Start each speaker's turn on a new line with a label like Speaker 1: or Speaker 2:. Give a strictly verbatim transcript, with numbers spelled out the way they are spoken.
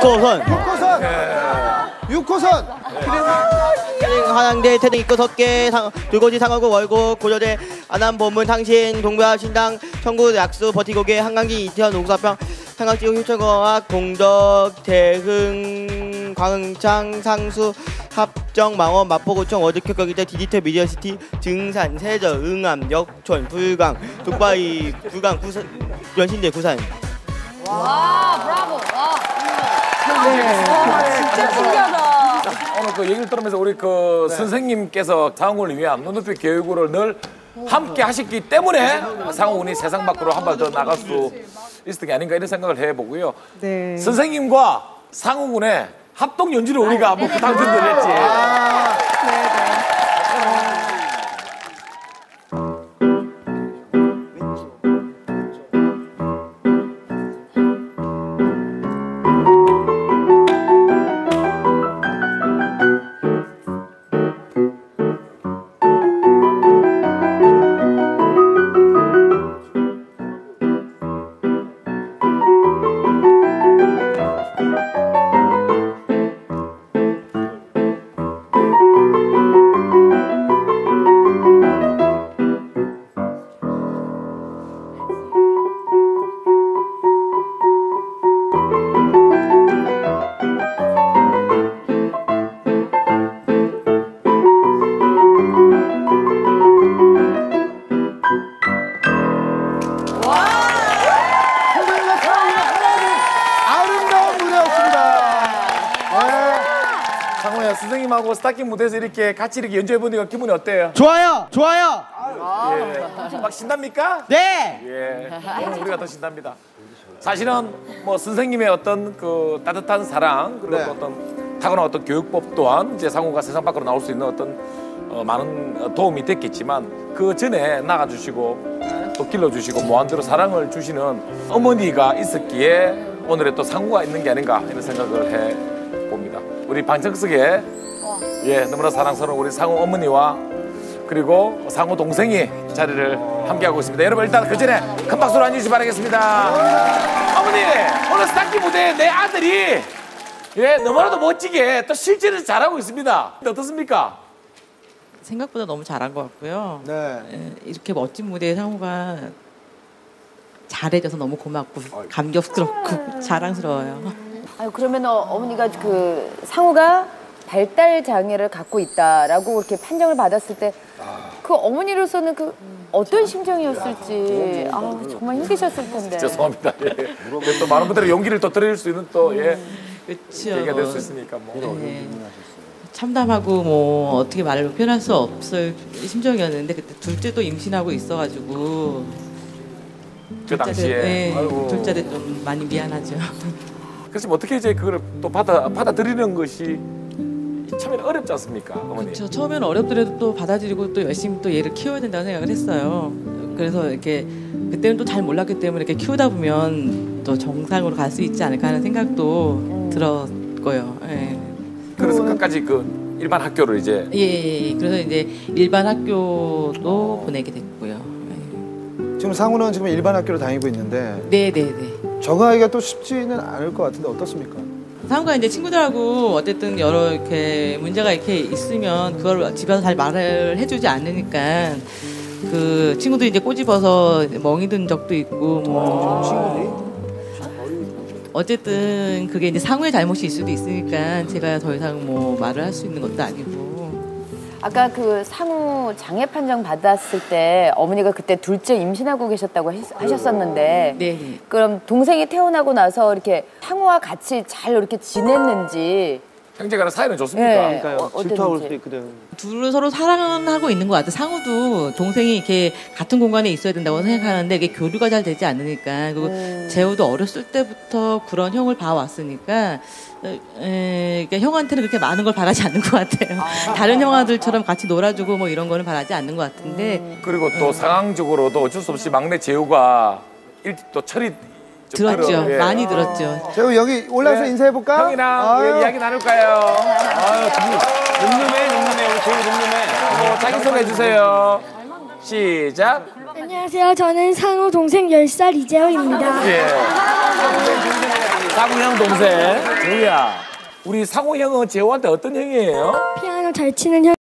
Speaker 1: 호선.
Speaker 2: 육 호선. 육 호선.
Speaker 1: 한양대 태등 입구 석계 두고지 상하고 월곡 고려대 안암 보문 당신 동부야 신당 청구 약수 버티고개 한강기 이태원 옥사평 한강지구 효철공학 공덕 대흥 광흥창 상수 합정 망원 마포구청 워드큐격이대 디지털 미디어시티 증산 세저 응암 역촌 불강 독바이 불강 구산 연신대 구산.
Speaker 3: 와 브라보. 와.
Speaker 4: 네.
Speaker 3: 진짜 신기하다.
Speaker 4: 오늘 그 얘기를 들으면서 우리 그 네. 선생님께서 상훈을 위한 눈높이 교육을 늘 함께 하셨기 때문에 상훈이 세상 밖으로 한 발 더 나갈 수 있었던 게 아닌가 이런 생각을 해보고요.
Speaker 5: 네.
Speaker 4: 선생님과 상훈의 합동 연주를 우리가 한번 부탁드렸지.
Speaker 5: 아, 네네.
Speaker 4: 선생님하고 스타킹 무대에서 이렇게 같이 이렇게 연주해보니까 기분이 어때요?
Speaker 1: 좋아요, 좋아요.
Speaker 4: 예. 막 신납니까?
Speaker 1: 네.
Speaker 4: 예. 오늘 우리가 더 신납니다. 사실은 뭐 선생님의 어떤 그 따뜻한 사랑 그리고 네. 어떤 타고난 어떤 교육법 또한 이제 상우가 세상 밖으로 나올 수 있는 어떤 어, 많은 도움이 됐겠지만 그 전에 나가주시고 또 길러주시고 무한대로 사랑을 주시는 어머니가 있었기에 오늘의 또 상우가 있는 게 아닌가 이런 생각을 해 봅니다. 우리 방청석에 예 너무나 사랑스러운 우리 상우 어머니와 그리고 상우 동생이 자리를 함께하고 있습니다. 여러분 일단 그 전에 큰 박수로 앉으시기 바라겠습니다. 어머니 오늘 스타킹 무대에 내 아들이 예 너무나도 멋지게 또 실제로 잘하고 있습니다. 어떻습니까?
Speaker 6: 생각보다 너무 잘한 것 같고요.
Speaker 2: 네.
Speaker 6: 이렇게 멋진 무대에 상우가 잘해줘서 너무 고맙고 감격스럽고 자랑스러워요.
Speaker 3: 아유, 그러면 어, 어머니가 그 상우가 발달 장애를 갖고 있다라고 이렇게 판정을 받았을 때 그 어머니로서는 그 어떤 심정이었을지 아 정말 힘드셨을 텐데.
Speaker 4: 죄송합니다. 예. 또 많은 분들의 용기를 또 드릴 수 있는 또 예.
Speaker 6: 그렇죠.
Speaker 4: 얘기가 될 수 있으니까 뭐.
Speaker 6: 네. 참담하고 뭐 어떻게 말로 표현할 수 없을 심정이었는데 그때 둘째도 임신하고 있어가지고
Speaker 4: 그 당시에
Speaker 6: 네, 둘째도 좀 많이 미안하죠.
Speaker 4: 그래서 어떻게 이제 그걸 또 받아 받아들이는 것이 처음에는 어렵지 않습니까, 어머니?
Speaker 6: 그렇죠. 처음에는 어렵더라도 또 받아들이고 또 열심히 또 얘를 키워야 된다고 생각을 했어요. 그래서 이렇게 그때는 또 잘 몰랐기 때문에 이렇게 키우다 보면 또 정상으로 갈 수 있지 않을까 하는 생각도 음. 들었고요. 예.
Speaker 4: 그래서 끝까지 그 일반 학교를 이제
Speaker 6: 예, 예, 예. 그래서 이제 일반 학교도 보내게 됐고요. 예.
Speaker 2: 지금 상우는 지금 일반 학교를 다니고 있는데
Speaker 6: 네, 네, 네.
Speaker 2: 적응하기가 또 쉽지는 않을 것 같은데 어떻습니까?
Speaker 6: 상우가 이제 친구들하고 어쨌든 여러 이렇게 문제가 이렇게 있으면 그걸 집에서 잘 말을 해주지 않으니까 그 친구들이 이제 꼬집어서 멍이 든 적도 있고 뭐 친구들이 어쨌든 그게 이제 상우의 잘못이 있을 수도 있으니까 제가 더 이상 뭐 말을 할 수 있는 것도 아니고.
Speaker 3: 아까 그 상우 장애 판정 받았을 때 어머니가 그때 둘째 임신하고 계셨다고 했, 하셨었는데
Speaker 6: 네.
Speaker 3: 그럼 동생이 태어나고 나서 이렇게 상우와 같이 잘 이렇게 지냈는지
Speaker 4: 형제간의 사이는 좋습니까?
Speaker 3: 네.
Speaker 1: 그러니까요.
Speaker 3: 어,
Speaker 1: 질투할 수도 있거든.
Speaker 6: 둘은 서로 사랑하고 있는 것 같아. 상우도 동생이 이렇게 같은 공간에 있어야 된다고 생각하는데 이게 교류가 잘 되지 않으니까 그리고 음. 재우도 어렸을 때부터 그런 형을 봐왔으니까 에, 그러니까 형한테는 그렇게 많은 걸 바라지 않는 것 같아요. 아. 다른 형아들처럼 같이 놀아주고 뭐 이런 거는 바라지 않는 것 같은데
Speaker 4: 음. 그리고 또 음. 상황적으로도 어쩔 수 없이 막내 재우가 일찍 또 철이
Speaker 6: 들었죠.
Speaker 4: 예.
Speaker 6: 많이 들었죠.
Speaker 2: 재우 여기 올라와서 네. 인사해볼까?
Speaker 4: 형이랑 아유. 이야기 나눌까요? 아유, 늠름해, 늠름해. 우리 재우 늠름해. 뭐 자기 소개해 주세요. 시작.
Speaker 7: 안녕하세요. 저는 상우 동생 열 살 이재호입니다.
Speaker 4: 예. 상우 형 동생 재우야. 우리 상우 형은 재호한테 어떤 형이에요?
Speaker 7: 피아노 잘 치는 형.